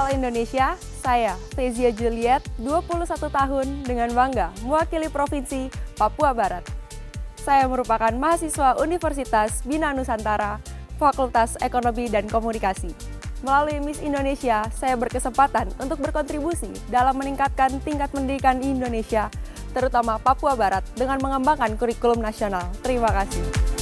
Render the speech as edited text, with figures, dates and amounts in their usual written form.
All Indonesia, saya Fezia Juliet, 21 tahun dengan bangga mewakili Provinsi Papua Barat. Saya merupakan mahasiswa Universitas Bina Nusantara, Fakultas Ekonomi dan Komunikasi. Melalui Miss Indonesia, saya berkesempatan untuk berkontribusi dalam meningkatkan tingkat pendidikan Indonesia, terutama Papua Barat, dengan mengembangkan kurikulum nasional. Terima kasih.